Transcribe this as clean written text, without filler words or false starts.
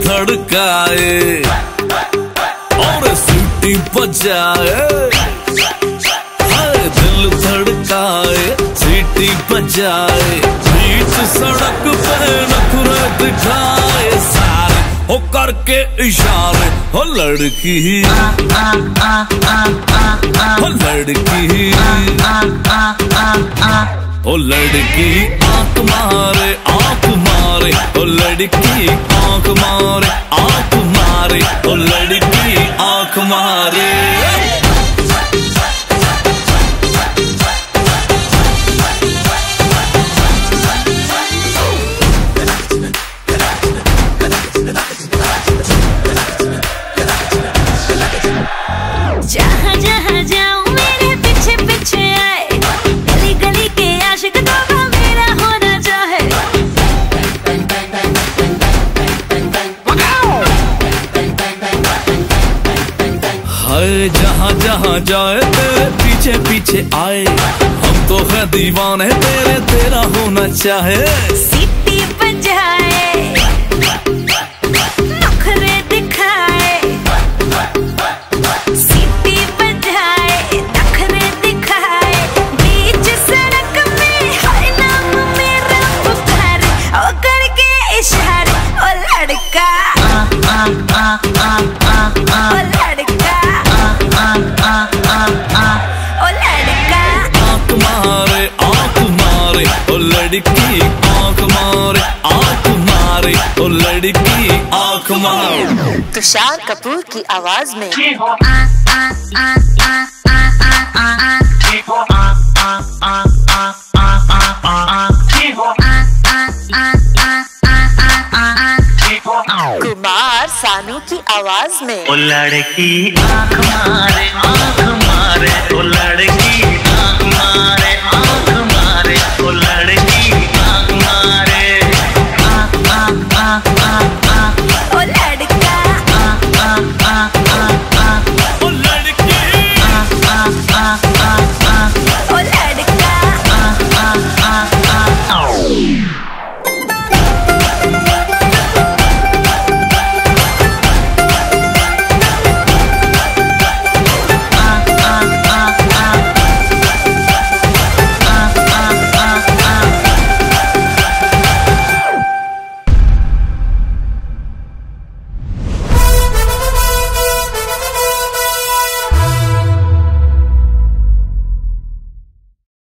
धड़काए और सीटी बजाए, दिल धड़काए सीटी बजाए, बीच सड़क पे नखरे दिखाए सारे हो करके इशारे। हो लड़की हो लड़की ओ लड़की आंख मारे आंख मारे, ओ लड़की आंख मारे आंख मारे, ओ लड़की आंख मारे। जहाँ जहाँ जाऊँ मेरे पीछे पीछे आए, गली गली के आशिक तो मेरा होना चाहे। हाय जहाँ जहाँ जाए तेरे पीछे पीछे आए, हम तो है दीवाने तेरे, तेरा होना चाहे। सीटी बजाए नखरे दिखाए, सीटी बजाए नखरे दिखाए, बीच सड़क में हर नाम मेरा पुकारे, ओ करके इशारे। ओ लड़का ओ लड़का ओ लड़का आंख मारे आंख मारे, ओ लड़की आंख मारे आंख मारे, ओ लड़की आंख मारे। तुषार कपूर की आवाज में कुमार सानू की आवाज में ओ लड़की आंख मारे, ओ लड़की